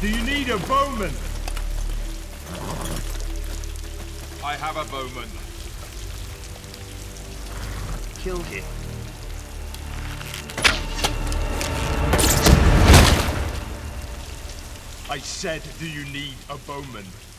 Do you need a bowman? I have a bowman. Killed him. I said, do you need a bowman?